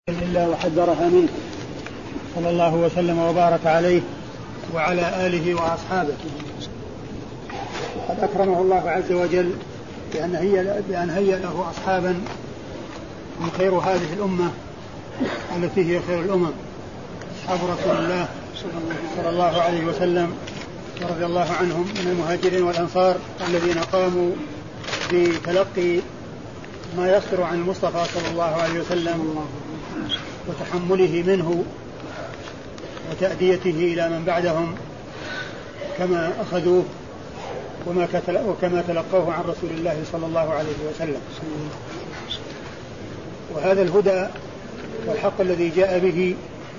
إلا وحذرها منه صلى الله وسلم وبارك عليه وعلى آله وأصحابه. قد أكرمه الله عز وجل بأن هيأ له أصحابا من خير هذه الأمة التي هي خير الأمم، أصحاب رسول الله صلى الله عليه وسلم ورضي الله عنهم من المهاجرين والأنصار الذين قاموا بتلقي ما يصدر عن المصطفى صلى الله عليه وسلم وتحمله منه وتأديته إلى من بعدهم كما أخذوه وكما تلقوه عن رسول الله صلى الله عليه وسلم. وهذا الهدى والحق الذي جاء به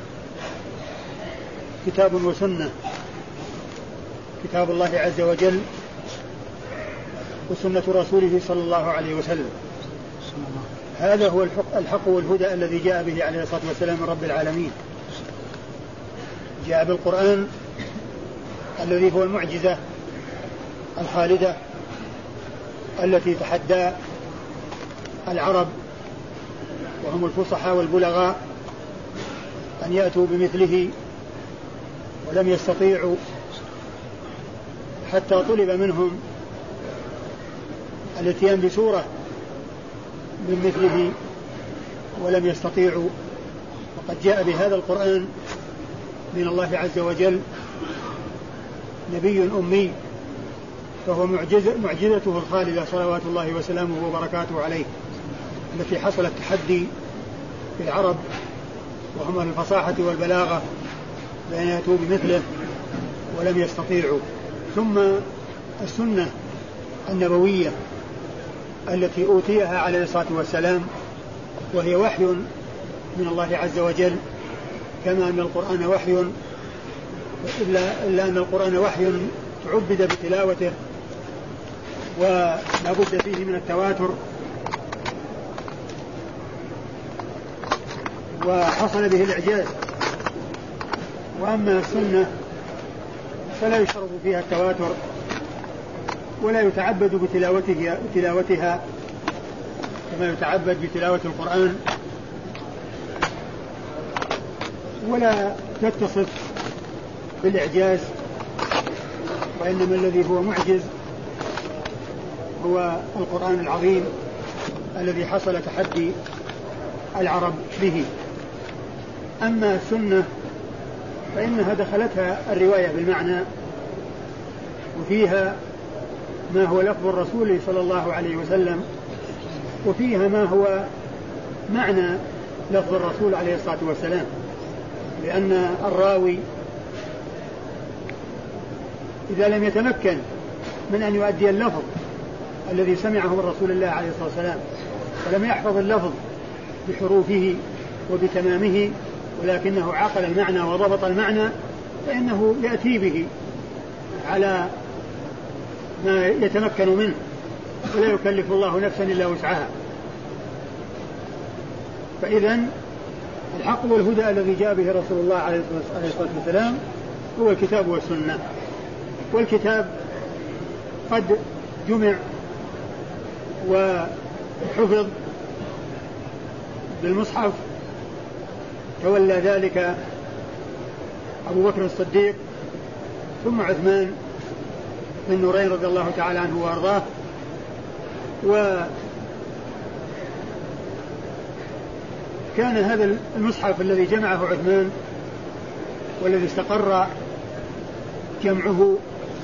كتاب وسنة، كتاب الله عز وجل وسنة رسوله صلى الله عليه وسلم. هذا هو الحق والهدى الذي جاء به عليه الصلاة والسلام من رب العالمين. جاء بالقرآن الذي هو المعجزة الخالدة التي تحدى العرب وهم الفصحاء والبلغاء أن يأتوا بمثله ولم يستطيعوا، حتى طلب منهم الاتيان بسورة من مثله ولم يستطيعوا. وقد جاء بهذا القرآن من الله عز وجل نبي أمي، فهو معجزته الخالدة صلوات الله وسلامه وبركاته عليه، التي حصل التحدي في العرب وهم الفصاحة والبلاغة بأن يأتوا بمثله ولم يستطيعوا. ثم السنة النبوية التي أوتيها عليه الصلاة والسلام، وهي وحي من الله عز وجل، كما أن القرآن وحي، إلا أن القرآن وحي تعبد بتلاوته ولا بد فيه من التواتر، وحصل به الإعجاز. وأما السنة فلا يشرط فيها التواتر ولا يتعبد بتلاوتها كما يتعبد بتلاوة القرآن، ولا تتصف بالإعجاز، وإنما الذي هو معجز هو القرآن العظيم الذي حصل تحدي العرب به. أما السنة فإنها دخلتها الرواية بالمعنى، وفيها ما هو لفظ الرسول صلى الله عليه وسلم، وفيها ما هو معنى لفظ الرسول عليه الصلاة والسلام، لأن الراوي إذا لم يتمكن من أن يؤدي اللفظ الذي سمعه من رسول الله عليه الصلاة والسلام ولم يحفظ اللفظ بحروفه وبتمامه، ولكنه عقل المعنى وضبط المعنى، فإنه يأتي به على ما يتمكن منه، ولا يكلف الله نفسا إلا وسعها. فإذن الحق والهدى الذي جاء به رسول الله عليه الصلاة والسلام هو الكتاب والسنة. والكتاب قد جمع وحفظ بالمصحف، تولى ذلك أبو بكر الصديق ثم عثمان بن نورين رضي الله تعالى عنه وأرضاه. وكان هذا المصحف الذي جمعه عثمان والذي استقر جمعه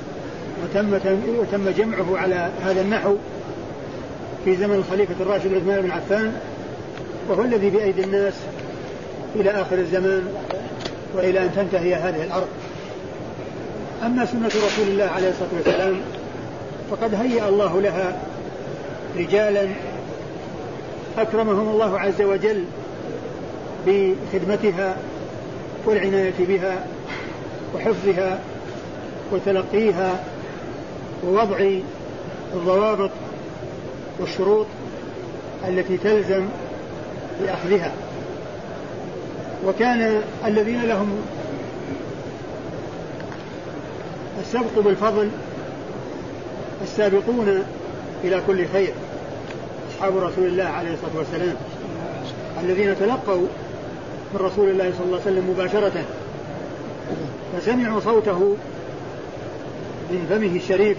وتم جمعه على هذا النحو في زمن الخليفة الراشد عثمان بن عفان، وهو الذي بأيدي الناس إلى آخر الزمان وإلى أن تنتهي هذه الأرض. أما سنة رسول الله عليه الصلاة والسلام فقد هيأ الله لها رجالا أكرمهم الله عز وجل بخدمتها والعناية بها وحفظها وتلقيها ووضع الضوابط والشروط التي تلزم بأخذها. وكان الذين لهم السبق بالفضل السابقون إلى كل خير، أصحاب رسول الله عليه الصلاة والسلام، الذين تلقوا من رسول الله صلى الله عليه وسلم مباشرة، فسمعوا صوته من فمه الشريف.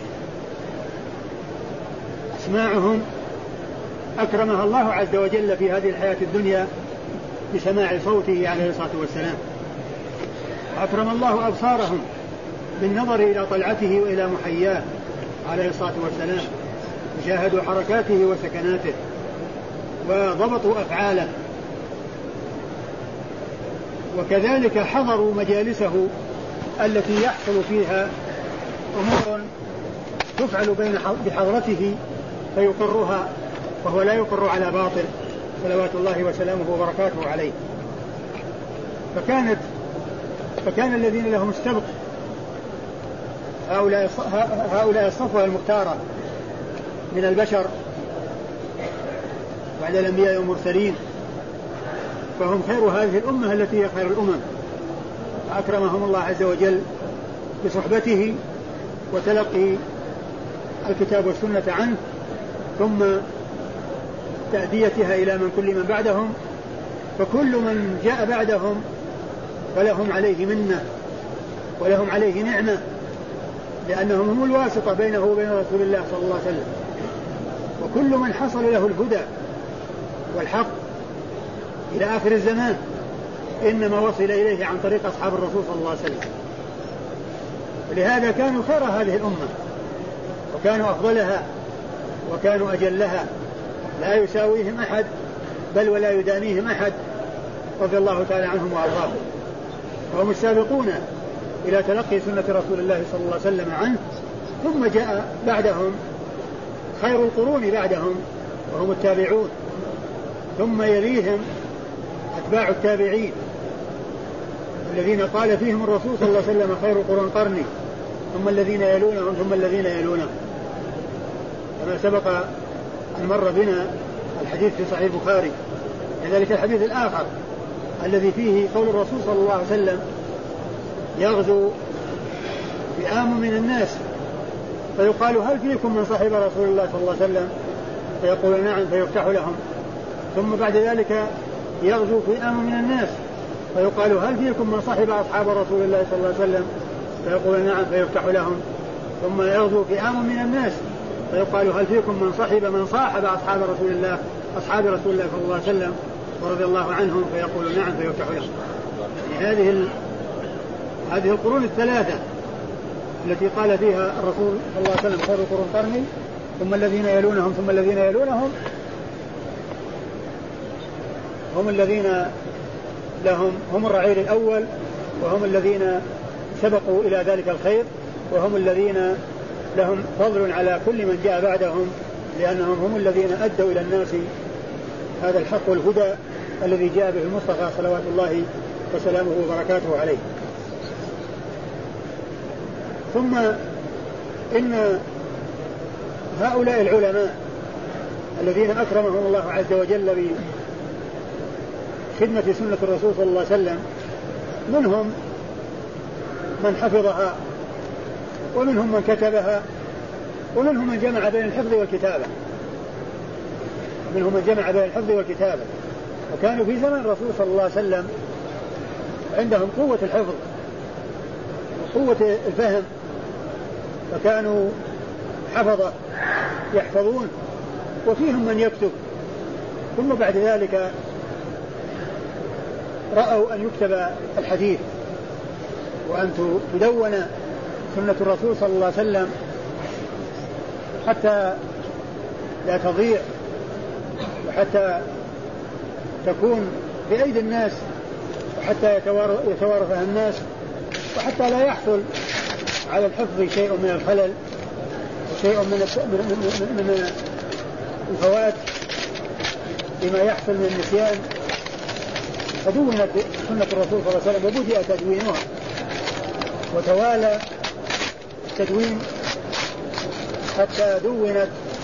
اسماعهم أكرمها الله عز وجل في هذه الحياة الدنيا بسماع صوته عليه الصلاة والسلام. أكرم الله أبصارهم بالنظر إلى طلعته وإلى محياه عليه الصلاة والسلام، وشاهدوا حركاته وسكناته وضبطوا أفعاله، وكذلك حضروا مجالسه التي يحصل فيها أمور تفعل بحضرته فيقرها، وهو لا يقر على باطل صلوات الله وسلامه وبركاته عليه. فكان الذين لهم السبق هؤلاء الصفوة المختارة من البشر بعد الأنبياء والمرسلين، فهم خير هذه الأمة التي هي خير الأمم. أكرمهم الله عز وجل بصحبته وتلقي الكتاب والسنة عنه، ثم تأديتها إلى من كل من بعدهم. فكل من جاء بعدهم فلهم عليه منة ولهم عليه نعمة، لأنهم هم الواسطة بينه وبين رسول الله صلى الله عليه وسلم. وكل من حصل له الهدى والحق إلى آخر الزمان إنما وصل إليه عن طريق أصحاب الرسول صلى الله عليه وسلم. ولهذا كانوا خير هذه الأمة، وكانوا أفضلها، وكانوا أجلها، لا يساويهم أحد بل ولا يدانيهم أحد، رضي الله تعالى عنهم وأرضاهم. وهم السابقون إلى تلقي سنة رسول الله صلى الله عليه وسلم عنه. ثم جاء بعدهم خير القرون بعدهم وهم التابعون، ثم يليهم أتباع التابعين الذين قال فيهم الرسول صلى الله عليه وسلم خير القرون قرني، ثم الذين يلونهم ثم الذين يلونهم، كما سبق أن مر بنا الحديث في صحيح البخاري. كذلك الحديث الآخر الذي فيه قول الرسول صلى الله عليه وسلم يغزو فئام من الناس فيقال هل فيكم من صاحب رسول الله صلى الله عليه وسلم؟ فيقول نعم فيفتح لهم. ثم بعد ذلك يغزو فئام من الناس فيقال هل فيكم من صاحب أصحاب رسول الله صلى الله عليه وسلم؟ فيقول نعم فيفتح لهم. ثم يغزو فئام من الناس فيقال هل فيكم من صاحب أصحاب رسول الله صلى الله عليه وسلم ورضي الله عنهم؟ فيقول نعم فيفتح لهم. يعني هذه القرون الثلاثة التي قال فيها الرسول صلى الله عليه وسلم خير القرون قرني، ثم الذين يلونهم ثم الذين يلونهم، هم الذين هم الرعيل الأول، وهم الذين سبقوا إلى ذلك الخير، وهم الذين لهم فضل على كل من جاء بعدهم، لأنهم هم الذين أدوا إلى الناس هذا الحق والهدى الذي جاء به المصطفى صلوات الله وسلامه وبركاته عليه. ثم إن هؤلاء العلماء الذين أكرمهم الله عز وجل بخدمة سنة الرسول صلى الله عليه وسلم، منهم من حفظها، ومنهم من كتبها، ومنهم من جمع بين الحفظ والكتابة. وكانوا في زمن الرسول صلى الله عليه وسلم عندهم قوة الحفظ وقوة الفهم، فكانوا حفظة يحفظون، وفيهم من يكتب. ثم بعد ذلك رأوا أن يكتب الحديث وأن تدون سنة الرسول صلى الله عليه وسلم حتى لا تضيع، وحتى تكون بأيدي الناس، وحتى يتوارثها الناس، وحتى لا يحصل على الحفظ شيء من الخلل وشيء من الفوات بما يحصل من النسيان. فدونت سنة الرسول صلى الله عليه وسلم وبدأ تدوينها، وتوالى التدوين حتى دونت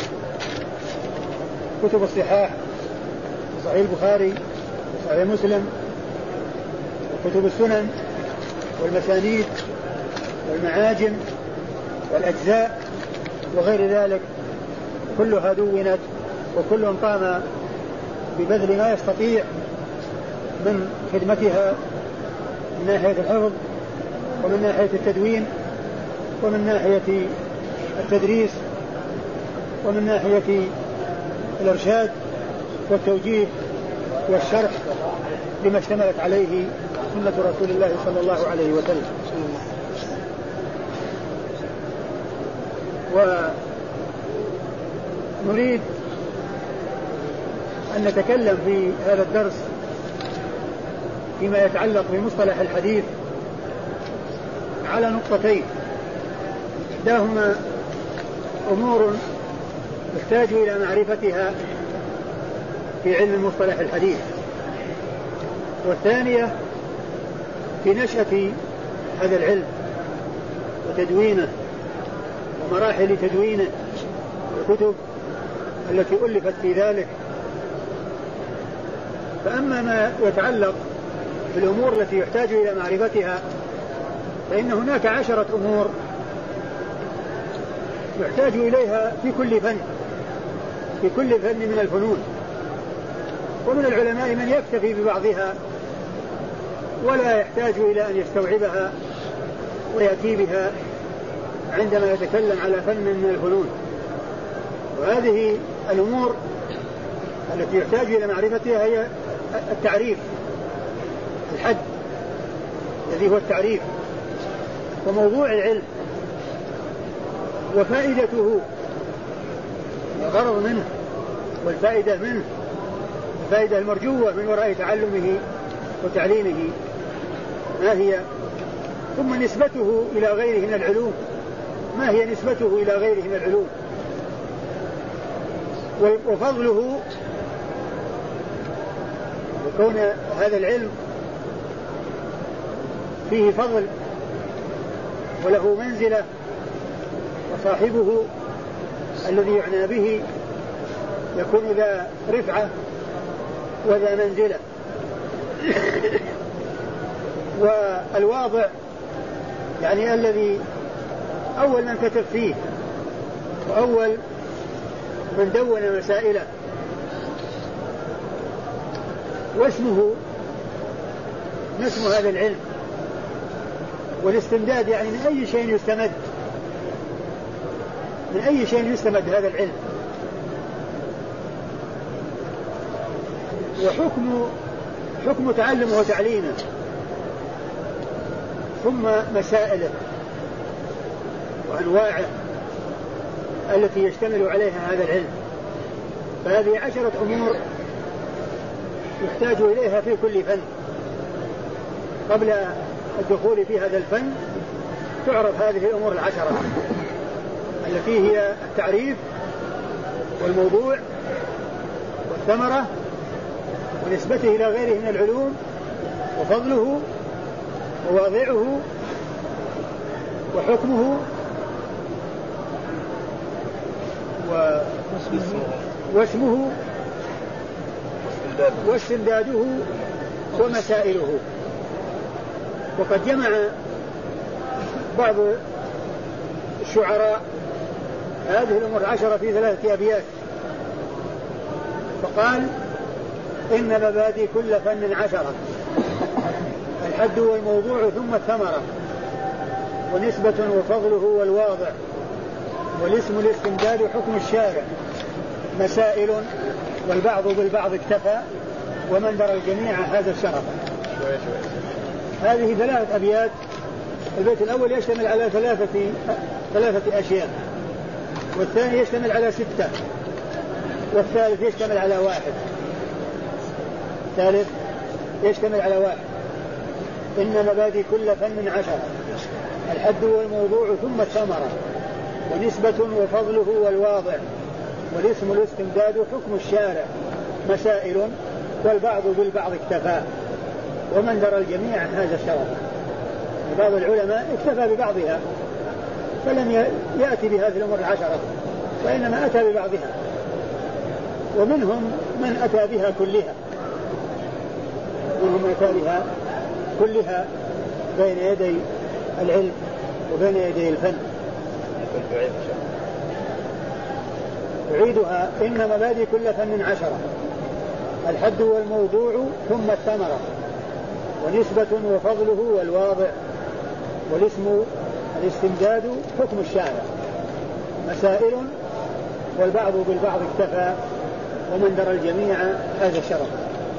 كتب الصحاح، صحيح البخاري وصحيح مسلم، وكتب السنن والمسانيد والمعاجم والأجزاء وغير ذلك، كلها دونت، وكل قام ببذل ما يستطيع من خدمتها من ناحية الحفظ ومن ناحية التدوين ومن ناحية التدريس ومن ناحية الإرشاد والتوجيه والشرح لما اشتملت عليه سنة رسول الله صلى الله عليه وسلم. ونريد أن نتكلم في هذا الدرس فيما يتعلق بمصطلح الحديث على نقطتين، إحداهما أمور يحتاج إلى معرفتها في علم مصطلح الحديث، والثانية في نشأة هذا العلم وتدوينه ومراحل تدوينه والكتب التي ألفت في ذلك. فأما ما يتعلق بالأمور التي يحتاج إلى معرفتها فإن هناك 10 أمور يحتاج إليها في كل فن من الفنون، ومن العلماء من يكتفي ببعضها ولا يحتاج إلى أن يستوعبها ويأتي بها عندما يتكلم على فن من الفنون. وهذه الأمور التي يحتاج إلى معرفتها هي التعريف، الحد الذي هو التعريف وموضوع العلم وفائدته والغرض منه والفائدة منه، الفائدة المرجوة من وراء تعلمه وتعليمه ما هي، ثم نسبته إلى غيره من العلوم، ما هي نسبته إلى غيره من العلوم، وفضله، وكون هذا العلم فيه فضل وله منزلة، وصاحبه الذي يعنى به يكون ذا رفعة وذا منزلة. والواضع يعني الذي أول من كتب فيه وأول من دون مسائله، واسمه اسم هذا العلم. والاستمداد يعني من أي شيء يستمد هذا العلم. وحكم تعلمه وتعليمه، ثم مسائله وأنواعه التي يشتمل عليها هذا العلم. فهذه 10 أمور يحتاج إليها في كل فن. قبل الدخول في هذا الفن تعرف هذه الأمور 10 التي هي التعريف والموضوع والثمرة ونسبته إلى غيره من العلوم وفضله وواضعه وحكمه واسمه واستمداده ومسائله. وقد جمع بعض الشعراء هذه الأمور 10 في 3 أبيات، فقال: إن مبادئ كل فن 10، الحد والموضوع ثم الثمرة، ونسبة وفضله والواضع، والاسم الاستمداد حكم الشارع، مسائل، والبعض بالبعض اكتفى، ومن درى الجميع هذا الشرف. هذه 3 أبيات. البيت الأول يشتمل على 3 أشياء، والثاني يشتمل على 6، والثالث يشتمل على 1. الثالث يشتمل على 1. إن مبادئ كل فن 10، الحد والموضوع ثم الثمرة، ونسبة وفضله والواضع، والاسم الاستمداد حكم الشارع، مسائل، والبعض بالبعض اكتفى، ومن درى الجميع هذا الشرف. بعض العلماء اكتفى ببعضها فلم يأتي بهذه الأمور 10، وإنما أتى ببعضها، ومنهم من أتى بها كلها بين يدي العلم وبين يدي الفن. أعيدها: إن مبادئ كل فن 10، الحد والموضوع ثم الثمرة، ونسبة وفضله والواضع، والاسم الاستمداد حكم الشارع، مسائل والبعض بالبعض اكتفى ومن درى الجميع هذا الشرف.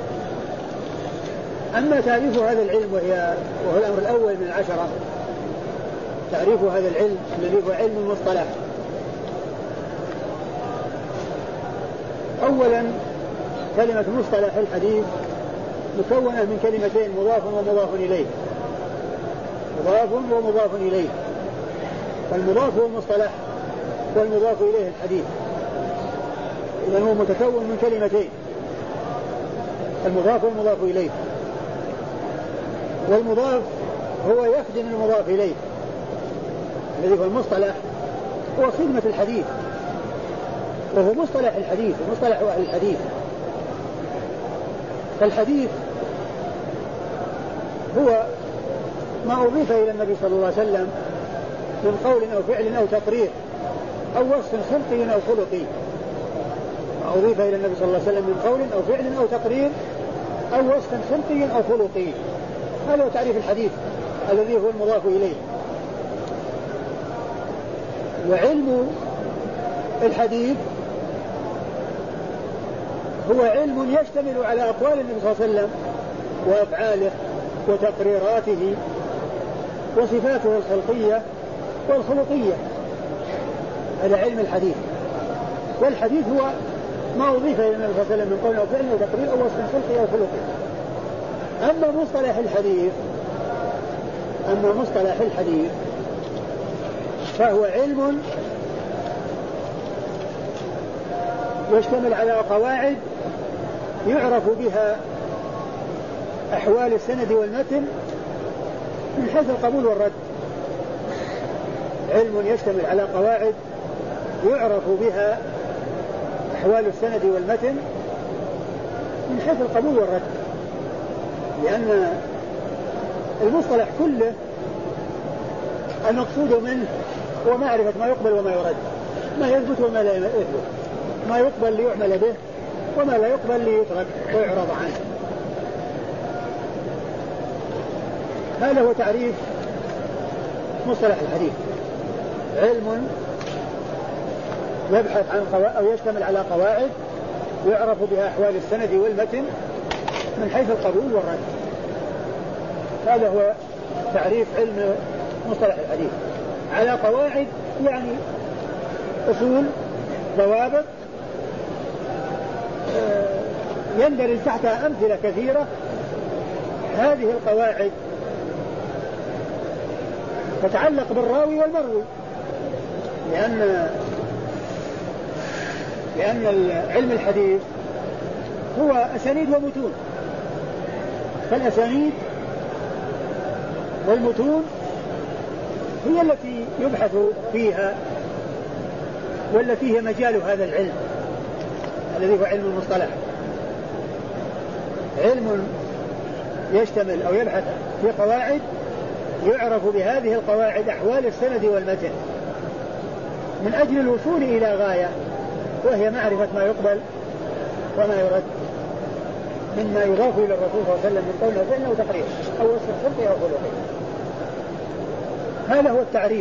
أما تعريف هذا العلم وهو الأمر الأول من 10، تعريف هذا العلم الذي هو علم المصطلح. أولا كلمة مصطلح الحديث مكونة من كلمتين، مضاف ومضاف إليه، مضاف ومضاف إليه، فالمضاف هو المصطلح والمضاف إليه الحديث، إذن هو متكون من كلمتين، المضاف والمضاف إليه، والمضاف هو يخدم المضاف إليه الذي هو المصطلح، هو خدمة الحديث، وهو مصطلح الحديث ومصطلح أهل الحديث. فالحديث هو ما أضيف إلى النبي صلى الله عليه وسلم من قول أو فعل أو تقرير أو وصف خلقي أو خلقي، ما أضيف إلى النبي صلى الله عليه وسلم من قول أو فعل أو تقرير أو وصف خلقي أو خلقي، هذا هو تعريف الحديث الذي هو المضاف إليه. وعلم الحديث هو علم يشتمل على أقوال النبي صلى الله عليه وسلم وأفعاله وتقريراته وصفاته الخلقية والخلقية، هذا علم الحديث. والحديث هو ما أضيف إلى النبي صلى الله عليه وسلم من قول أو فعل أو تقرير أو وصف خلقي أو خلقي. أما مصطلح الحديث فهو علم يشتمل على قواعد يعرف بها أحوال السند والمتن من حيث القبول والرد، علم يشتمل على قواعد يعرف بها أحوال السند والمتن من حيث القبول والرد، لأن المصطلح كله المقصود منه هو معرفة ما يقبل وما يرد، ما يثبت وما لا يثبت، ما يقبل ليعمل به وما لا يقبل ليترك ويعرض عنه. هذا هو تعريف مصطلح الحديث، علم يبحث عن أو يشتمل على قواعد يعرف بها أحوال السند والمتن من حيث القبول والرد. هذا هو تعريف علم مصطلح الحديث، على قواعد يعني أصول ضوابط يندرج تحتها أمثلة كثيرة. هذه القواعد تتعلق بالراوي والمروي، لأن علم الحديث هو أسانيد ومتون، فالأسانيد والمتون هي التي يبحث فيها والتي هي مجال هذا العلم الذي هو علم المصطلح، علم يشتمل أو يبحث في قواعد يعرف بهذه القواعد أحوال السند والمتن من أجل الوصول إلى غاية، وهي معرفة ما يقبل وما يرد مما يضاف إلى الرسول صلى الله عليه وسلم من قول أو فعل أو تقرير أو وصف خلقي أو خلقي. هذا هو التعريف.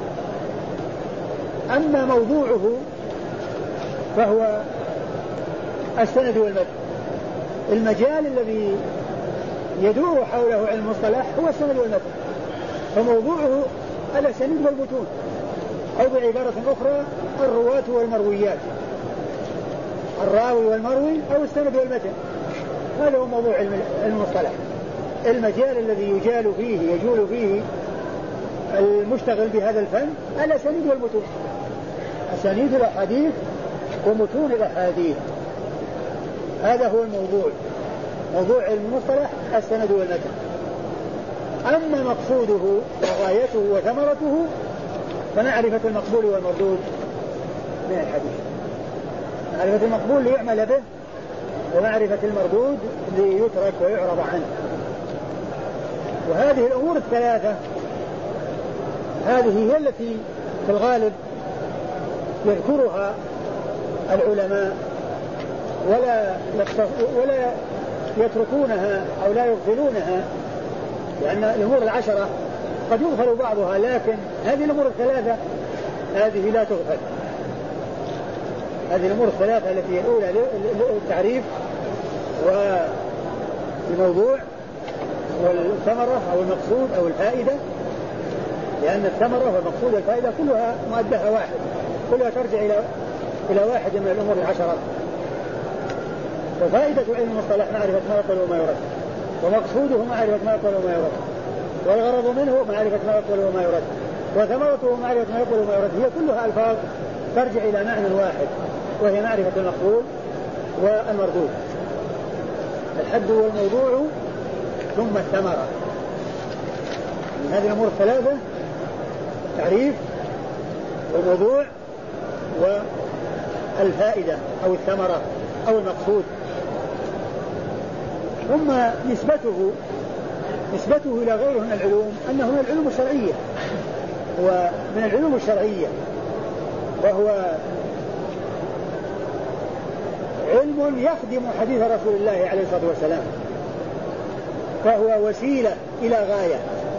أما موضوعه فهو السند والمتن، المجال الذي يدور حوله علم المصطلح هو السند والمتن، فموضوعه الأسانيد والمتون، أو بعبارة أخرى الرواة والمرويات، الراوي والمروي أو السند والمتن. هذا هو موضوع علم المصطلح، المجال الذي يجول فيه المشتغل بهذا الفن الأسانيد والمتون، أسانيد الأحاديث ومتون الأحاديث. هذا هو الموضوع، موضوع علم المصطلح السند والمتن. أما مقصوده وغايته وثمرته فمعرفة المقبول والمردود من الحديث، معرفة المقبول ليعمل به ومعرفة المردود ليترك ويعرض عنه. وهذه الأمور الثلاثة هذه هي التي في الغالب يذكرها العلماء ولا يتركونها أو لا يغفلونها لأن الأمور العشرة قد يغفل بعضها، لكن هذه الأمور الثلاثة هذه لا تغفل. هذه الأمور الثلاثة التي هي الأولى التعريف والموضوع والثمرة أو المقصود أو الفائدة، لأن الثمرة والمقصود والفائدة كلها مؤدها واحد، كلها ترجع إلى واحد من الأمور العشرة. وفائدة علم المصطلح معرفة ما يقول وما يرد، ومقصوده معرفة ما يقول وما يرد، والغرض منه معرفة ما يقول وما يرد، وثمرته معرفة ما يقول وما يرد. هي كلها ألفاظ ترجع إلى معنى واحد، وهي معرفة المقصود والمردود. الحد والموضوع ثم الثمرة. من هذه الأمور الثلاثة التعريف والموضوع والفائدة أو الثمرة أو المقصود. ثم نسبته إلى غيره من العلوم أنه من العلوم الشرعية، ومن العلوم الشرعية، وهو علم يخدم حديث رسول الله عليه الصلاة والسلام، فهو وسيلة إلى غاية،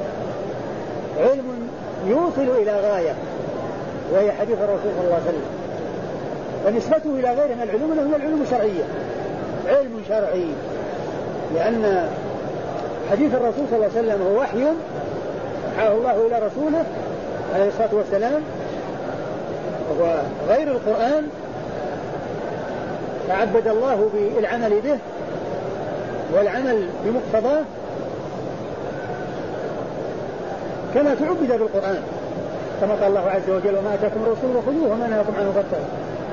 علم يوصل إلى غاية وهي حديث الرسول صلى الله عليه وسلم. ونسبته إلى غيره من العلوم أنه من العلوم الشرعية، علم شرعي، لأن حديث الرسول صلى الله عليه وسلم هو وحي أوحاه الله إلى رسوله عليه الصلاة والسلام، وهو غير القرآن تعبد الله بالعمل به والعمل بمقتضاه كما تعبد بالقرآن، كما قال الله عز وجل: وما أتاكم الرسول فخذوه وما نهاكم عنه فانتهوا.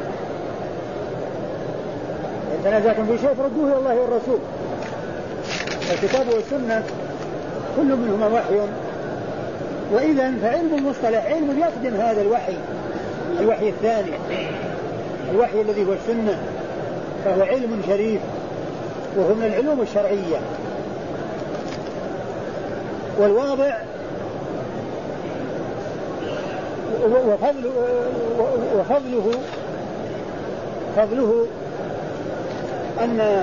إن تنازعتم في شيء فردوه إلى الله والرسول. الكتاب والسنة كل منهما وحي، وإذا فعلم المصطلح علم يخدم هذا الوحي الثاني، الوحي الذي هو السنة، فهو علم شريف وهو من العلوم الشرعية. والواضع وفضله أن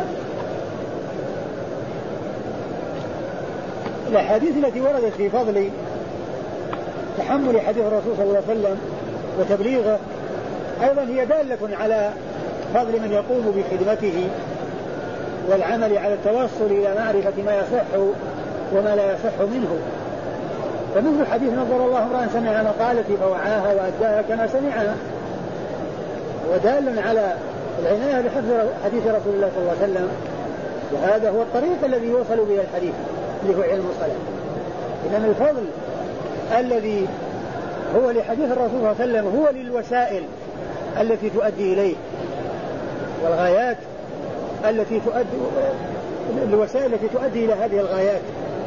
الأحاديث التي وردت في فضل تحمل حديث الرسول صلى الله عليه وسلم وتبليغه أيضا هي دالة على فضل من يقوم بخدمته والعمل على التوصل إلى معرفة ما يصح وما لا يصح منه. فمثل حديث نظر الله امرأ سمع مقالتي فوعاها وأداها كما سمعها، ودال على العناية بحفظ حديث رسول الله صلى الله عليه وسلم، وهذا هو الطريق الذي يوصل به الحديث اللي هو علم المصطلح. إذن الفضل الذي هو لحديث الرسول صلى الله عليه وسلم هو للوسائل التي تؤدي إليه، والغايات الوسائل التي تؤدي إلى هذه الغايات.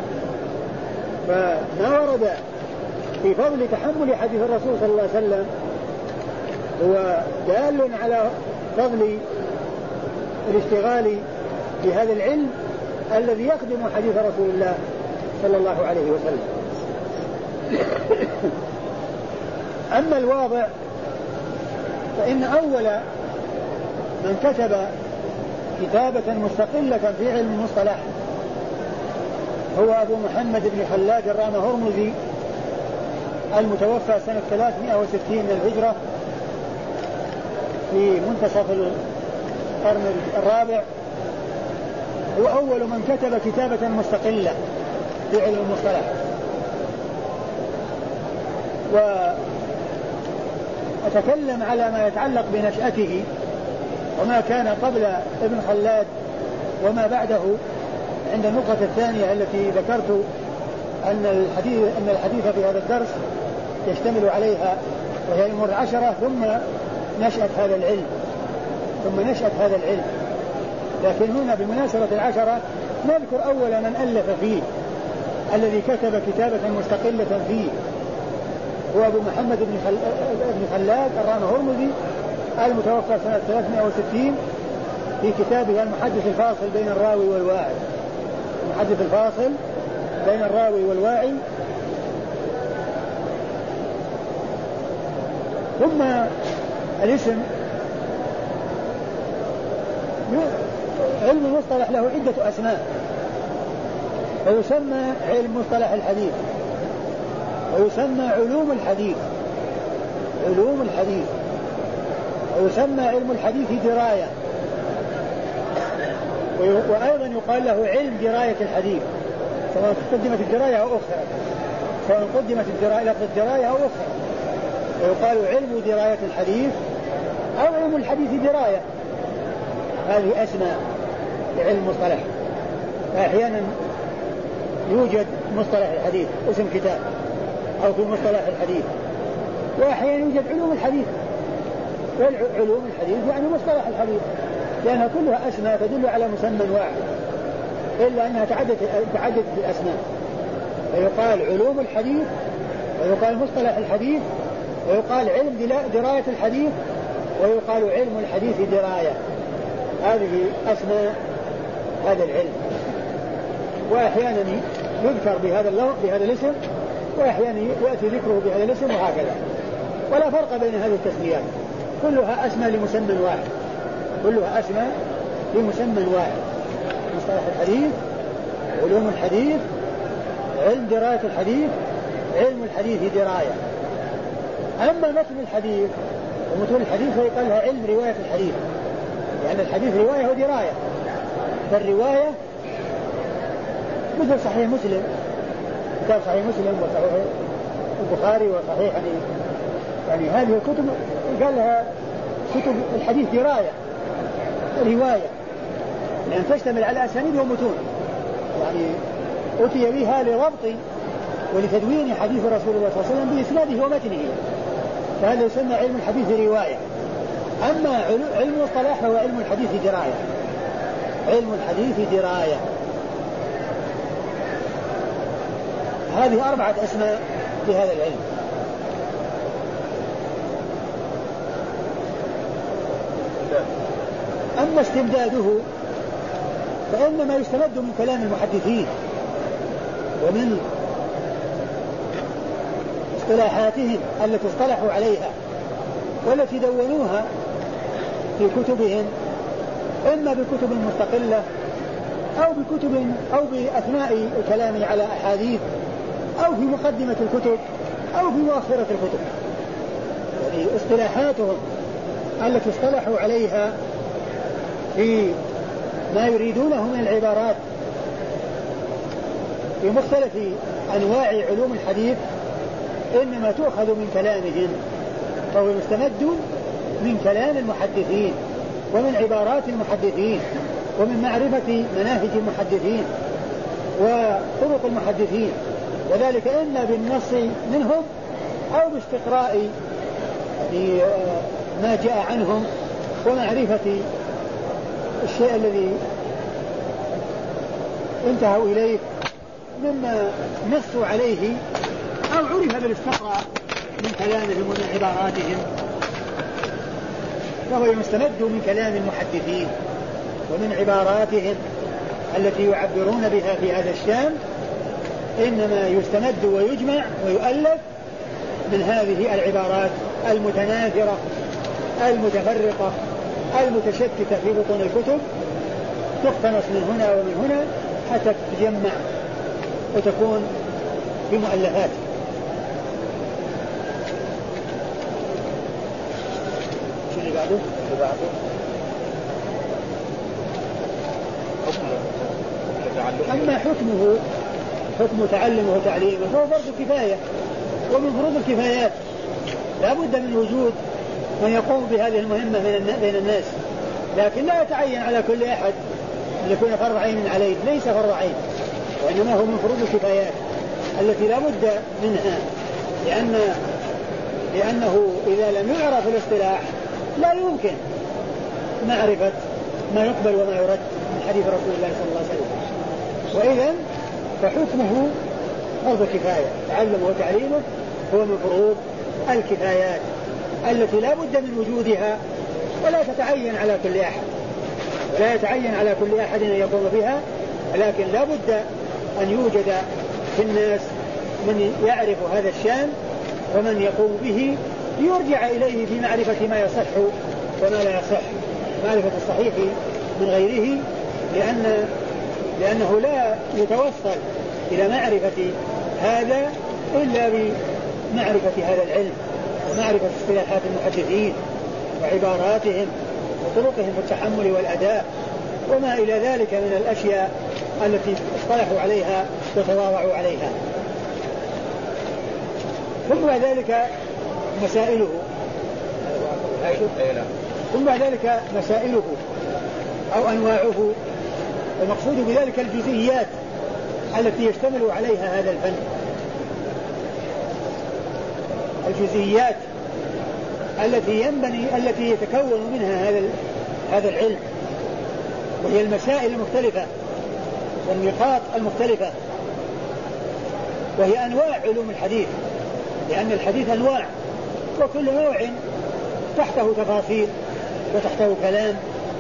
فما ورد في فضل تحمل حديث الرسول صلى الله عليه وسلم هو دال على فضل الاشتغال بهذا العلم الذي يخدم حديث رسول الله صلى الله عليه وسلم. أما الواضع فإن أول من كتب كتابة مستقلة في علم المصطلح هو أبو محمد بن خلاد الرامهرمزي المتوفى سنة 360 من الهجرة في منتصف القرن الرابع. هو أول من كتب كتابة مستقلة في علم المصطلح. وأتكلم على ما يتعلق بنشأته وما كان قبل ابن خلاد وما بعده عند النقطة الثانية التي ذكرت أن الحديث في هذا الدرس يشتمل عليها، وهي الأمور العشرة ثم نشأة هذا العلم. لكن هنا بمناسبة العشرة نذكر أول من ألف فيه الذي كتب كتابة مستقلة فيه هو أبو محمد بن خلاد الرامهرمزي المتوفى سنة 360 في كتابه المحدث الفاصل بين الراوي والواعي. المحدث الفاصل بين الراوي والواعي. ثم الاسم علم المصطلح له عدة أسماء، ويسمى علم مصطلح الحديث، ويسمى علوم الحديث، علوم الحديث، ويسمى علم الحديث دراية، وأيضا يقال له علم دراية الحديث، سواء قدمت الدراية أو أخرى، سواء قدمت الدراية لفظ الدراية أو أخرى، ويقال علم دراية الحديث أو علم الحديث دراية. هذه أسماء لعلم مصطلح. فأحيانا يوجد مصطلح الحديث اسم كتاب أو في مصطلح الحديث، وأحيانا يوجد علوم الحديث، والعلوم الحديث يعني مصطلح الحديث، لأنها كلها أسماء تدل على مسمى واحد، إلا أنها تعددت الأسماء، فيقال علوم الحديث، ويقال مصطلح الحديث، ويقال علم دراية الحديث، ويقال علم الحديث دراية. هذه أسماء هذا العلم، وأحيانا يذكر بهذا الاسم، وأحيانا يأتي ذكره بهذا الاسم، وهكذا، ولا فرق بين هذه التسميات، كلها أسماء لمسمى واحد، كلها أسماء لمسمى واحد. مصطلح الحديث، علوم الحديث، علم دراية الحديث، علم الحديث دراية. أما متن الحديث ومتون الحديث فيقال لها علم رواية الحديث، لأن الحديث رواية ودراية. فالرواية مثل صحيح مسلم، كتاب صحيح مسلم وصحيح البخاري وصحيح يعني هذه الكتب قال لها كتب الحديث دراية رواية، لأن تشتمل على أسانيد ومتون، يعني أتي بها لربط ولتدوين حديث رسول الله صلى الله عليه وسلم بإسناده ومتنه، فهذا يسمى علم الحديث رواية. أما علم المصطلح هو علم الحديث دراية، علم الحديث دراية. هذه 4 أسماء في هذا العلم. أما استمداده فإنما يستمد من كلام المحدثين ومن اصطلاحاتهم التي اصطلحوا عليها والتي دونوها في كتبهم، إما بكتب مستقلة أو بأثناء الكلام على أحاديث، أو في مقدمة الكتب، أو في مؤخرة الكتب. يعني اصطلاحاتهم التي اصطلحوا عليها في ما يريدونه من العبارات في مختلف أنواع علوم الحديث إنما تؤخذ من كلامهم، فهو مستمد من كلام المحدثين ومن عبارات المحدثين ومن معرفة مناهج المحدثين وطرق المحدثين، وذلك إما بالنص منهم أو باستقراء ما جاء عنهم ومعرفة الشيء الذي انتهوا إليه مما نصوا عليه أو عرف بالاستقراء من كلامهم ومن عباراتهم. فهو يستمد من كلام المحدثين ومن عباراتهم التي يعبرون بها في هذا الشام، إنما يستمد ويجمع ويؤلف من هذه العبارات المتناثرة المتفرقة المتشتتة في بطون الكتب، تقتنص من هنا ومن هنا حتى تتجمع وتكون بمؤلفات. شو اللي بعده؟ أما حكم تعلمه وتعليمه فهو فرض كفاية، ومن فروض الكفايات لا بد من وجود من يقوم بهذه المهمة بين الناس، لكن لا يتعين على كل أحد أن يكون فرض عين عليه، ليس فرض عين، وإنما هو من فروض الكفايات التي لا بد منها، لأنه إذا لم يعرف الاصطلاح لا يمكن معرفة ما يقبل وما يرد من حديث رسول الله صلى الله عليه وسلم. وإذا فحكمه فرض كفاية، تعلمه وتعليمه هو من فروض الكفايات التي لا بد من وجودها ولا تتعين على كل أحد، ولا يتعين على كل أحد أن يقوم بها، لكن لا بد أن يوجد في الناس من يعرف هذا الشأن ومن يقوم به ليرجع إليه في معرفة ما يصح وما لا يصح، معرفة الصحيح من غيره، لأنه لا يتوصل إلى معرفة هذا إلا بمعرفة هذا العلم ومعرفة اصطلاحات المحدثين وعباراتهم وطرقهم في التحمل والأداء وما إلى ذلك من الأشياء التي اصطلحوا عليها وتواضعوا عليها. ثم ذلك مسائله أو أنواعه. المقصود بذلك الجزئيات التي يشتمل عليها هذا الفن، الجزئيات التي يتكون منها هذا العلم، وهي المسائل المختلفة والنقاط المختلفة، وهي أنواع علوم الحديث، لأن الحديث أنواع وكل نوع تحته تفاصيل وتحته كلام.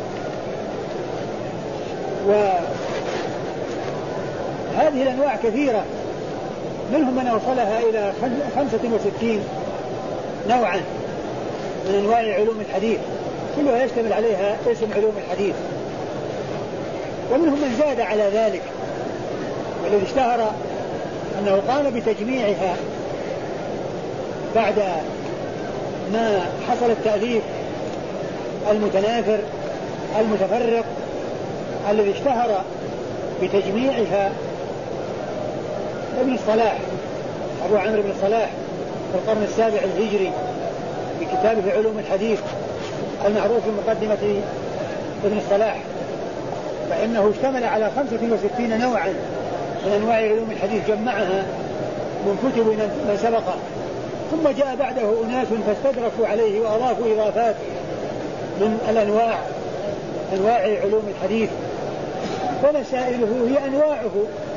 وهذه الأنواع كثيرة، منهم من أوصلها إلى 65 نوعا من أنواع علوم الحديث، كلها يشتمل عليها اسم علوم الحديث. ومنهم من زاد على ذلك، والذي اشتهر أنه قام بتجميعها بعد ما حصل التأليف المتناثر المتفرق الذي اشتهر بتجميعها ابن الصلاح، أبو عمرو بن الصلاح في القرن السابع الهجري بكتابه علوم الحديث المعروف بمقدمة ابن الصلاح، فإنه اشتمل على 65 نوعا من أنواع علوم الحديث، جمعها من كتب من سبقه، ثم جاء بعده أناس فاستدركوا عليه وأضافوا إضافات من أنواع علوم الحديث. فمسائله هي أنواعه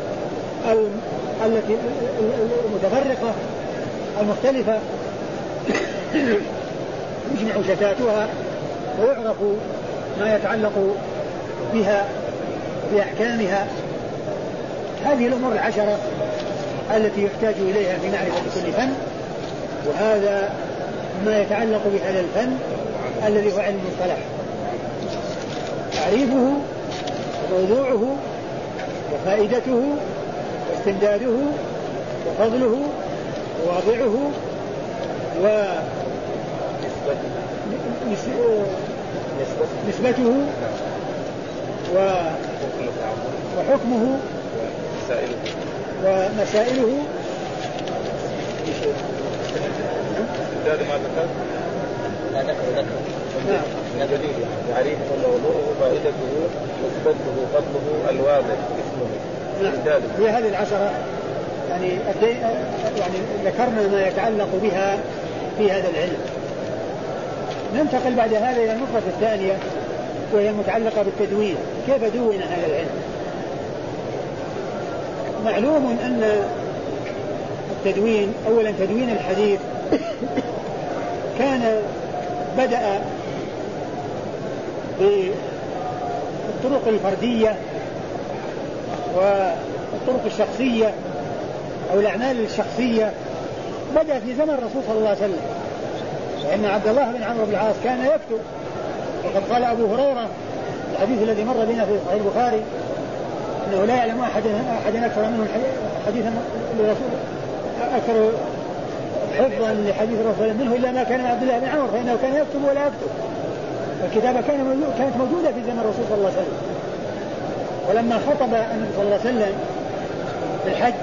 التي المتفرقة المختلفة يجمع شتاتها ويعرف ما يتعلق بها بأحكامها. هذه الأمور 10 التي يحتاج إليها في معرفة كل فن، وهذا ما يتعلق بهذا الفن الذي هو علم المصطلح: تعريفه وموضوعه وفائدته واستمداده وفضله وواضعه ونسبته وحكمه ومسائله. تعريفه وموضوعه وفائدته نسبته فضله الواضح اسمه. هي هذه 10 يعني ذكرنا ما يتعلق بها في هذا العلم. ننتقل بعد هذا إلى النقطة الثانية، وهي متعلقة بالتدوين. كيف دون هذا العلم؟ معلوم أن التدوين أولا تدوين الحديث كان بدأ بالطرق الفردية والطرق الشخصية أو الأعمال الشخصية، بدأ في زمن الرسول صلى الله عليه وسلم، لأن عبد الله بن عمرو بن العاص كان يكتب. وقد قال أبو هريرة الحديث الذي مر بنا في صحيح البخاري أنه لا يعلم أحد أكثر منه حديثا للرسول أكثر حفظا لحديث الرسول منه إلا ما كان عبد الله بن عمرو، فإنه كان يكتب ولا يكتب. الكتابة كانت موجودة في زمن الرسول صلى الله عليه وسلم. ولما خطب النبي صلى الله عليه وسلم في الحج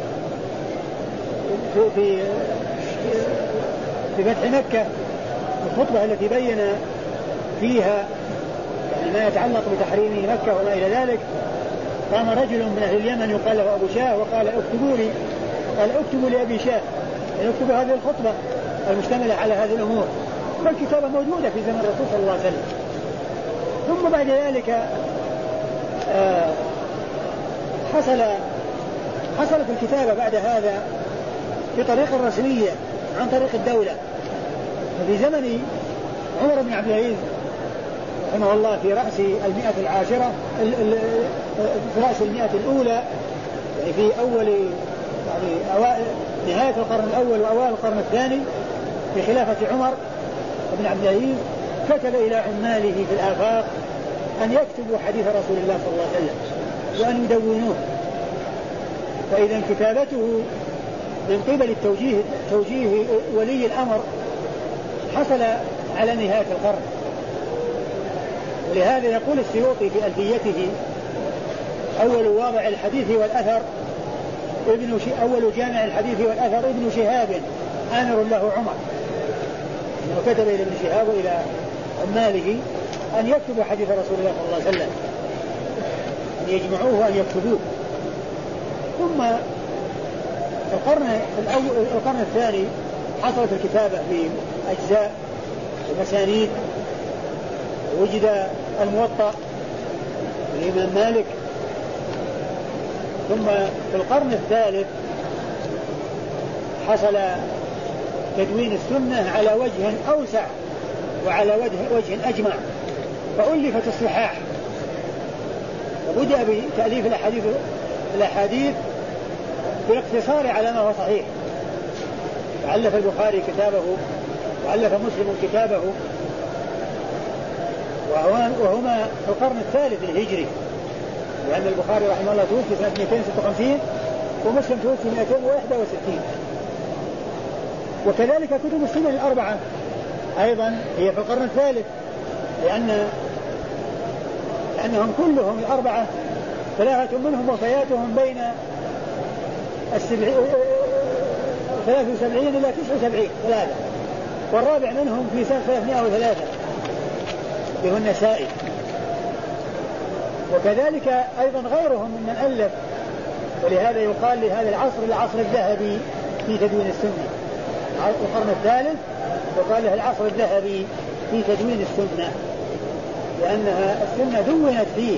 في فتح مكة، الخطبة التي بين فيها يعني ما يتعلق بتحريم مكة وما إلى ذلك، قام رجل من أهل اليمن يقال له أبو شاه وقال اكتبوا لي، قال اكتبوا لأبي شاه، يعني اكتبوا هذه الخطبة المشتملة على هذه الأمور. فالكتابة موجودة في زمن الرسول صلى الله عليه وسلم. ثم بعد ذلك حصلت الكتابة بعد هذا بطريق رسمية عن طريق الدولة. وفي زمن عمر بن عبد العزيز رحمه الله في رأس 110 في رأس 100 الأولى، يعني في أول يعني نهاية القرن الأول وأوائل القرن الثاني في خلافة عمر بن عبد العزيز، كتب إلى عماله في الآفاق أن يكتبوا حديث رسول الله صلى الله عليه وسلم وأن يدونوه فإذا كتابته من قبل توجيه ولي الأمر حصل على نهاية القرن. ولهذا يقول السيوطي في ألفيته: أول واضع الحديث والأثر أول جامع الحديث والأثر ابن شهاب آمر له عمر. إنه كتب إلى ابن شهاب وإلى عماله أن يكتبوا حديث رسول الله صلى الله عليه وسلم، أن يجمعوه وأن يكتبوه. ثم القرن الثاني حصلت الكتابة في أجزاء ومسانيد، وجد الموطأ للإمام مالك. ثم في القرن الثالث حصل تدوين السنة على وجه أوسع وعلى وجه أجمع، فألفت الصحاح، وبدأ بتأليف الأحاديث بالاقتصار على ما هو صحيح. فألف البخاري كتابه وألف مسلم كتابه، وهما في القرن الثالث الهجري، لأن البخاري رحمه الله توفي سنة 256 ومسلم توفي 261. وكذلك كتب السنن الأربعة أيضا هي في القرن الثالث، لأنهم كلهم الأربعة 3 منهم وفياتهم بين 73 إلى 79 3، والرابع منهم في سنة 303 وهو النسائي. وكذلك أيضا غيرهم من ألف، ولهذا يقال لهذا العصر الذهبي في تدوين السنة. القرن الثالث يقال له العصر الذهبي في تدوين السنة، لأنها السنة دونت فيه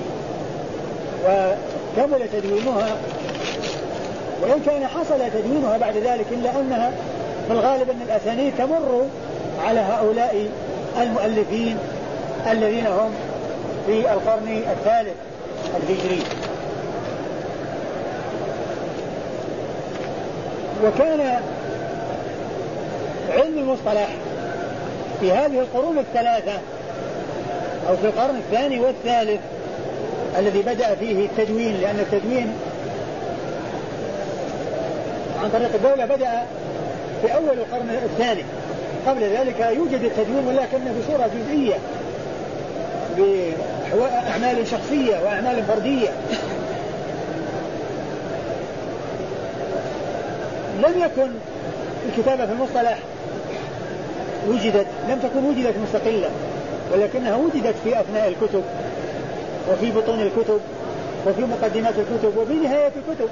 وكمل تدوينها، وإن كان حصل تدوينها بعد ذلك إلا أنها في الغالب أن الأسانيد تمر على هؤلاء المؤلفين الذين هم في القرن الثالث الهجري. وكان علم المصطلح في هذه القرون الثلاثة أو في القرن الثاني والثالث الذي بدأ فيه التدوين، لأن التدوين عن طريق الدولة بدأ في أول القرن الثاني. قبل ذلك يوجد التدوين ولكنه بصورة جزئية بأعمال شخصية وأعمال فردية. لم يكن الكتابة في المصطلح لم تكن وجدت مستقلة، ولكنها وجدت في أثناء الكتب وفي بطون الكتب وفي مقدمات الكتب وفي نهاية الكتب.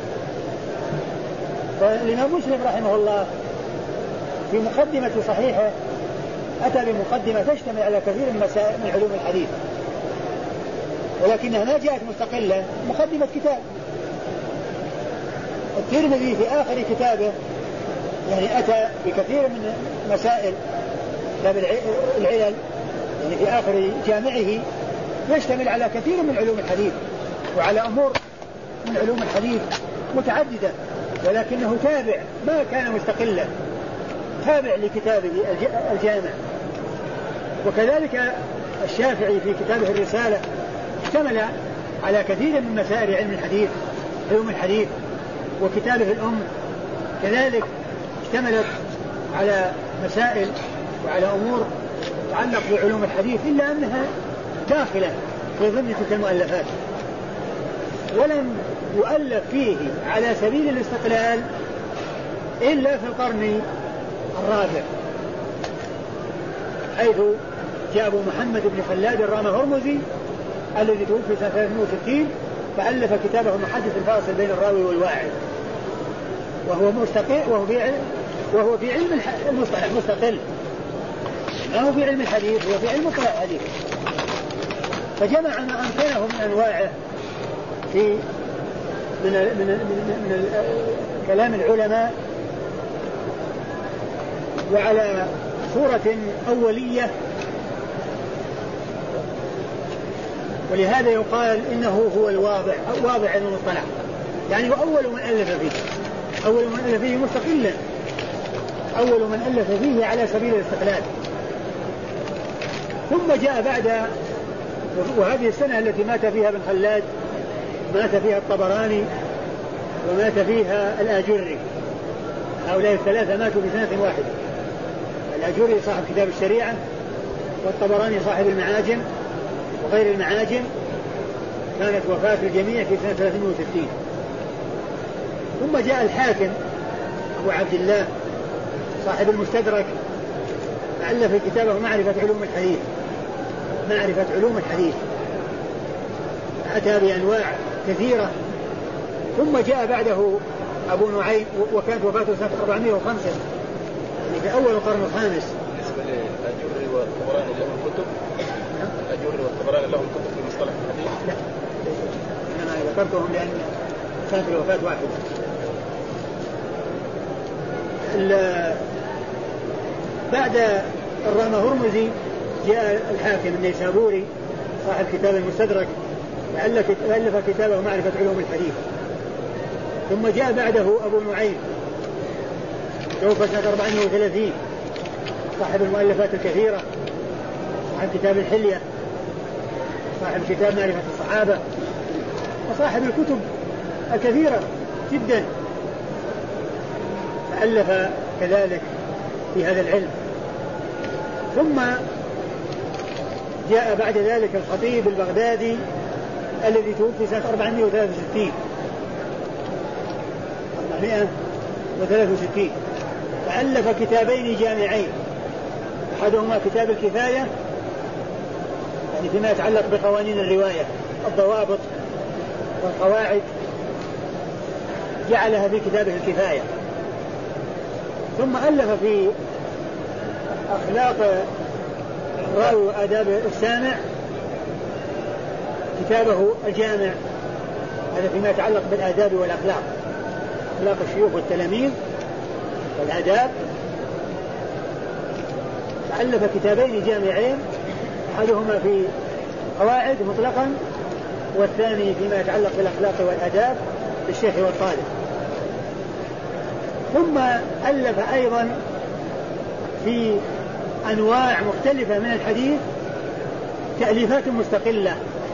فالإمام مسلم رحمه الله في مقدمة صحيحه أتى بمقدمة تشتمل على كثير من علوم الحديث، ولكنها ما جاءت مستقلة مقدمة كتاب. الترمذي في آخر كتابه يعني أتى بكثير من مسائل كتاب العلل، يعني في آخر جامعه يشتمل على كثير من علوم الحديث وعلى أمور من علوم الحديث متعددة، ولكنه تابع ما كان مستقلا، تابع لكتابه الجامع. وكذلك الشافعي في كتابه الرسالة اشتمل على كثير من مسائل علم الحديث علوم الحديث، وكتابه الأم كذلك اشتملت على مسائل وعلى أمور تتعلق بعلوم الحديث، إلا أنها داخلة في ضمن تلك المؤلفات، ولم يؤلف فيه على سبيل الاستقلال إلا في القرن الرابع، حيث جاء أبو محمد بن خلاد الرامة هرمزي الذي توفي سنة 360 فألف كتابه المحدث الفاصل بين الراوي والواعظ، وهو في علم المصطلح مستقل، ما هو في علم الحديث، هو في علم مصطلح الحديث. فجمع ما أمكنه من أنواعه في من كلام العلماء وعلى صورة أولية، ولهذا يقال إنه هو واضع المصطلح، يعني أول من ألف فيه مستقلا، أول من ألف فيه على سبيل الاستقلال. ثم جاء بعد، وهذه السنة التي مات فيها ابن خلاد مات فيها الطبراني ومات فيها الآجري. هؤلاء الثلاثة ماتوا في سنة واحدة. الآجري صاحب كتاب الشريعة، والطبراني صاحب المعاجم وغير المعاجم. كانت وفاة الجميع في سنة 360. ثم جاء الحاكم أبو عبد الله صاحب المستدرك، ألف كتابه معرفة علوم الحديث. أتى بأنواع كثيرة. ثم جاء بعده أبو نعيم، وكانت وفاته سنة 405، يعني في أول القرن الخامس. بالنسبة للأجري والطبراني لهم كتب؟ الأجري والطبراني لهم كتب في مصطلح الحديث؟ لا، أنا ذكرتهم لأن كانت الوفاة واحدة. بعد الرامة هرمزي جاء الحاكم النيسابوري صاحب كتاب المستدرك، ألف كتابه معرفة علوم الحديث. ثم جاء بعده أبو نعيم توفى سنة 430، صاحب المؤلفات الكثيرة، صاحب كتاب الحلية، صاحب كتاب معرفة الصحابة، وصاحب الكتب الكثيرة جدا، فألف كذلك في هذا العلم. ثم جاء بعد ذلك الخطيب البغدادي الذي توفي سنة 463، فألف كتابين جامعين، أحدهما كتاب الكفاية، يعني فيما يتعلق بقوانين الرواية، الضوابط والقواعد، جعلها في كتابه الكفاية. ثم ألف في أخلاق الراوي وآداب السامع كتابه الجامع، هذا فيما يتعلق بالآداب والأخلاق، أخلاق الشيوخ والتلاميذ والآداب. ألف كتابين جامعين، أحدهما في قواعد مطلقا، والثاني فيما يتعلق بالأخلاق والآداب للشيخ والطالب. ثم ألف أيضا في أنواع مختلفة من الحديث تأليفات مستقلة،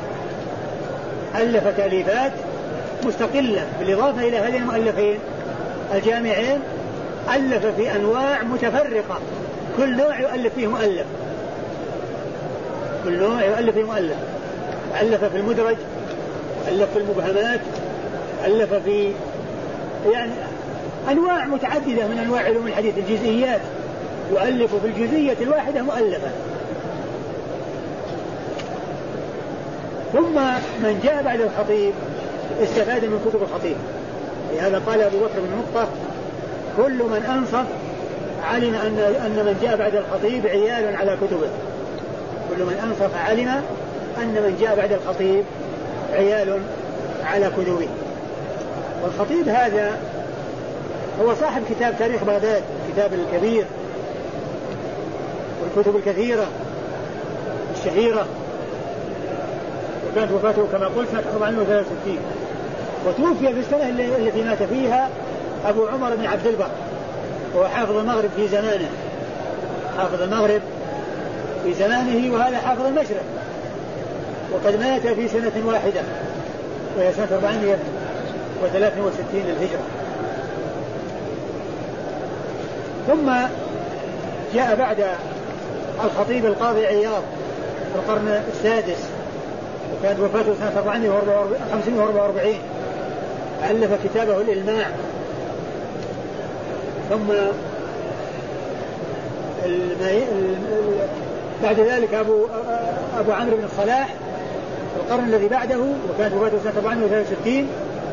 ألف تأليفات مستقلة بالإضافة إلى هذين المؤلفين الجامعين. ألف في أنواع متفرقة، كل نوع يؤلف فيه مؤلف، ألف في المدرج، ألف في المبهمات، ألف في يعني أنواع متعددة من أنواع علوم الحديث، الجزئيات، يؤلف في الجزئية الواحدة مؤلفة. ثم من جاء بعد الخطيب استفاد من كتب الخطيب، لهذا قال أبو بكر بن نقطة: كل من أنصف علم أن من جاء بعد الخطيب عيال على كتبه. كل من أنصف علم أن من جاء بعد الخطيب عيال على كتبه. والخطيب هذا هو صاحب كتاب تاريخ بغداد، كتاب الكبير، والكتب الكثيرة الشهيرة. وكانت وفاته كما قلت سنة 463، وتوفي في السنة التي مات فيها أبو عمر بن عبد البر، وهو حافظ المغرب في زمانه، حافظ المغرب في زمانه، وهذا حافظ المشرق، وقد مات في سنة واحدة وهي سنة 463 للهجرة. ثم جاء بعد الخطيب القاضي عياض في القرن السادس، وكانت وفاته سنة 544، ألف كتابه الإلماع. ثم بعد ذلك أبو عمرو بن الصلاح في القرن الذي بعده، وكانت وفاته سنة 463،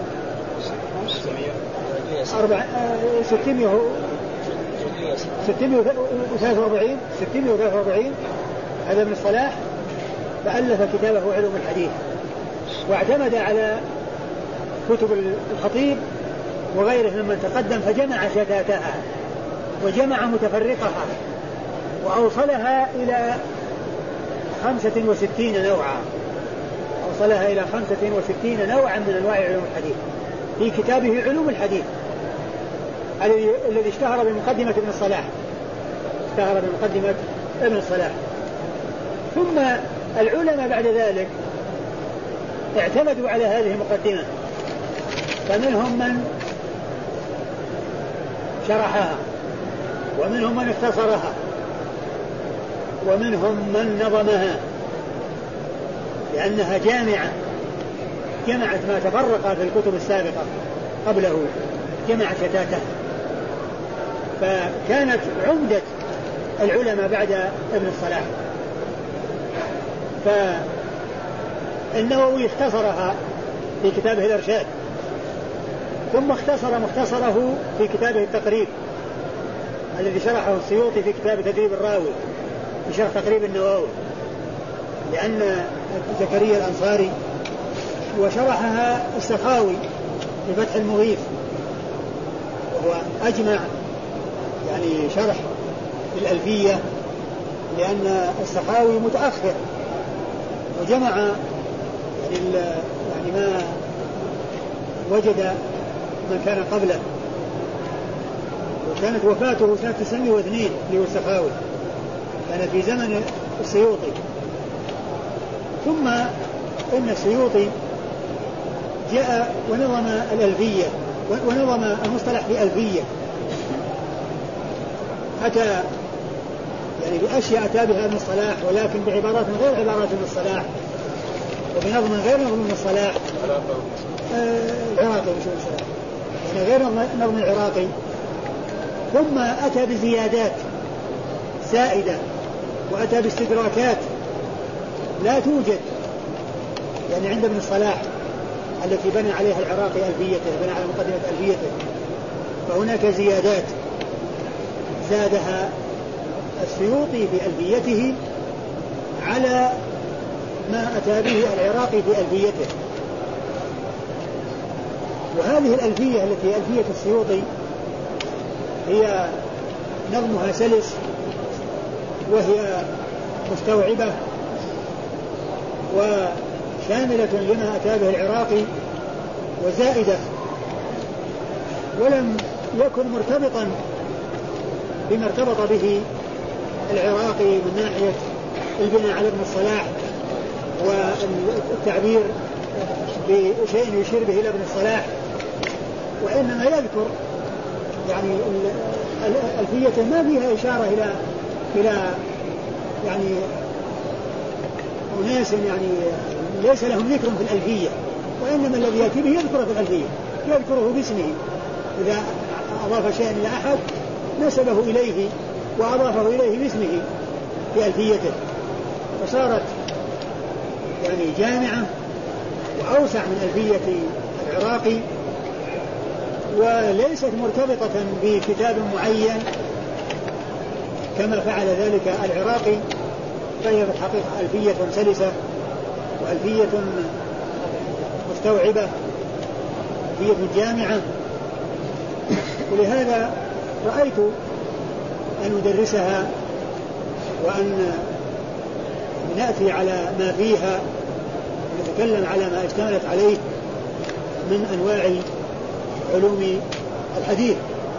643 هذا ابن الصلاح، فألف كتابه علوم الحديث، واعتمد على كتب الخطيب وغيره ممن تقدم، فجمع شتاتها وجمع متفرقها وأوصلها إلى 65 نوعا، أوصلها إلى 65 نوعا من أنواع علوم الحديث في كتابه علوم الحديث الذي اشتهر بمقدمة ابن الصلاح، ثم العلماء بعد ذلك اعتمدوا على هذه المقدمة، فمنهم من شرحها، ومنهم من اختصرها، ومنهم من نظمها، لأنها جمعت ما تفرق في الكتب السابقة قبله، جمعت شتاتها، فكانت عمدة العلماء بعد ابن الصلاح. فالنووي اختصرها في كتابه الإرشاد، ثم اختصر مختصره في كتابه التقريب الذي شرحه السيوطي في كتاب تدريب الراوي في شرح تقريب النووي، لأن زكريا الأنصاري، وشرحها السخاوي في فتح المغيث، وهو أجمع يعني شرح للألفية، لأن السخاوي متأخر وجمع يعني ما وجد من كان قبله، وكانت وفاته سنة 902 اللي هو السخاوي، كان في زمن السيوطي. ثم إن السيوطي جاء ونظم الألفية ونظم المصطلح في ألفية، أتى يعني بأشياء أتى بها ابن الصلاح، ولكن بعبارات غير عبارات ابن الصلاح، وبنظم غير نظم ابن الصلاح العراقي، مش ابن الصلاح يعني غير نظم العراقي. ثم أتى بزيادات زائدة، وأتى باستدراكات لا توجد يعني عند ابن الصلاح التي بنى عليها العراقي ألفيته، بنى على مقدمة ألفيته. فهناك زيادات زادها السيوطي في ألفيته على ما أتى به العراقي في ألفيته. وهذه الألفية التي ألفية السيوطي هي نظمها سلس، وهي مستوعبة وشاملة لما أتى به العراقي وزائدة، ولم يكن مرتبطا بما ارتبط به العراقي من ناحية البناء على ابن الصلاح والتعبير بشيء يشير به إلى ابن الصلاح، وإنما يذكر يعني ألفية ما فيها إشارة إلى يعني أناس يعني ليس لهم ذكر في الألفية، وإنما الذي يأتي به يذكره في الألفية، يذكره باسمه، إذا أضاف شيئا إلى أحد نسبه إليه وأضافه إليه باسمه في ألفيته، فصارت يعني جامعة وأوسع من ألفية العراقي، وليست مرتبطة بكتاب معين كما فعل ذلك العراقي، فهي في الحقيقة ألفية سلسة وألفية مستوعبة، ألفية جامعة. ولهذا رأيت أن ندرسها وأن نأتي على ما فيها ونتكلم على ما اشتملت عليه من أنواع علوم الحديث.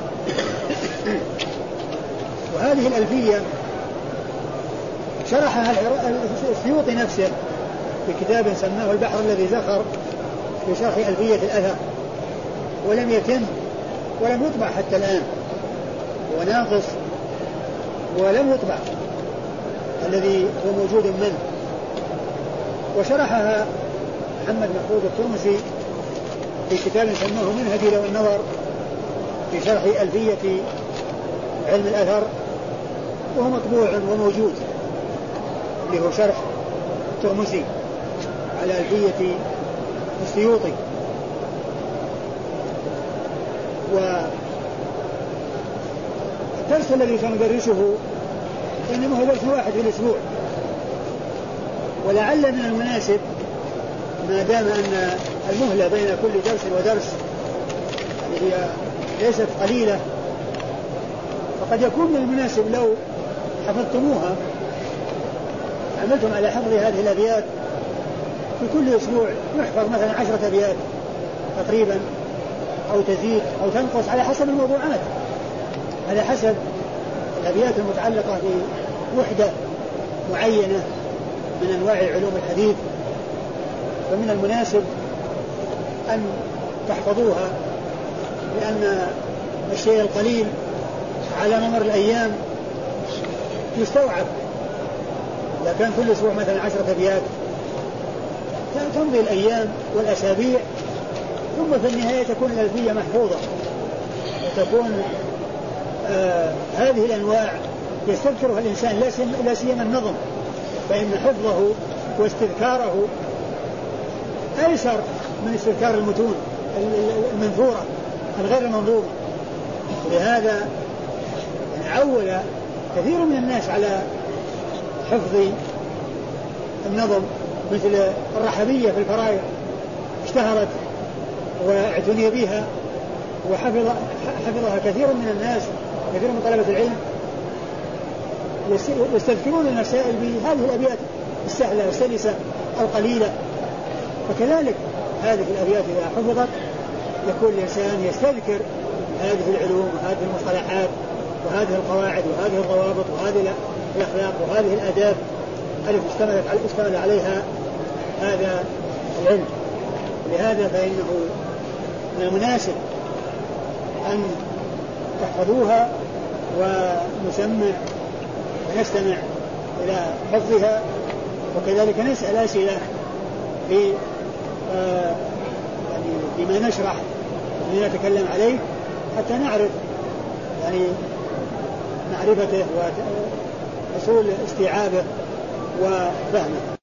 وهذه الألفية شرحها السيوطي نفسه في كتاب سماه البحر الذي زخر في شرح ألفية الأثر، ولم يتم ولم يطبع حتى الآن، هو ناقص ولم يطبع الذي هو موجود منه. وشرحها محمد محفوظ الترمسي في كتاب سماه منهج لو النظر في شرح ألفية علم الأثر، وهو مطبوع وموجود، اللي هو شرح الترمسي على ألفية السيوطي. والدرس الذي سندرسه إنما هو درس واحد في الأسبوع، ولعل من المناسب ما دام أن المهلة بين كل درس ودرس هي ليست قليلة، فقد يكون من المناسب لو حفظتموها، عملتم على حفظ هذه الأبيات في كل أسبوع، يحفظ مثلا 10 أبيات تقريبا، أو تزيد أو تنقص على حسب الموضوعات، على حسب الأبيات المتعلقة بوحدة معينة من أنواع علوم الحديث. فمن المناسب أن تحفظوها، لأن الشيء القليل على ممر الأيام يستوعب. إذا كان كل أسبوع مثلا 10 أبيات تمضي الأيام والأسابيع، ثم في النهاية تكون الألفية محفوظة، وتكون هذه الأنواع يستذكرها الإنسان، لا سيما النظم، فإن حفظه واستذكاره أيسر من استذكار المتون المنثورة الغير المنظومة. لهذا عول كثير من الناس على حفظ النظم، مثل الرحبية في الفرائض اشتهرت واعتني بها وحفظها كثير من الناس، كثير من طلبة العلم يستذكرون المسائل بهذه الأبيات السهلة السلسة القليلة. فكذلك هذه الأبيات إذا حفظت يكون الإنسان يستذكر هذه العلوم وهذه المصطلحات وهذه القواعد وهذه الضوابط وهذه الأخلاق وهذه الآداب التي اشتمل عليها هذا العلم. لهذا فإنه من المناسب أن تحفظوها ونسمع ونستمع إلى حفظها، وكذلك نسأل أسئلة في يعني بما نشرح وما نتكلم عليه حتى نعرف يعني معرفته وحصول استيعابه وفهمه.